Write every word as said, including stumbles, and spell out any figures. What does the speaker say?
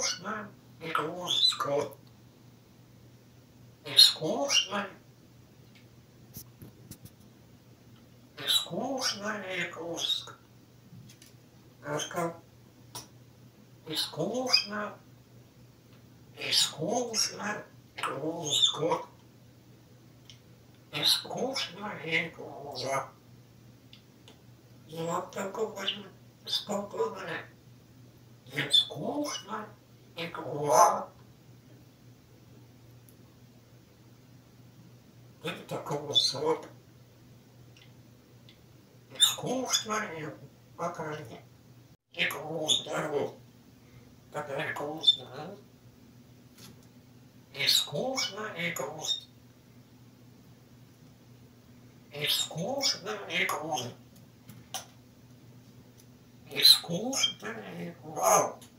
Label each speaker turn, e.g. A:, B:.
A: Искусная игрушка. Искусная. Искусная игрушка. Игрушка. Искусная. Искусная игрушка. Искусная игрушка. Я такого спокойно. Искусная игра. Это такого сорта. Искусная покажи. Игру здоровья. Какая грустная. Искусная игру. Искусная игру. Искусная игра.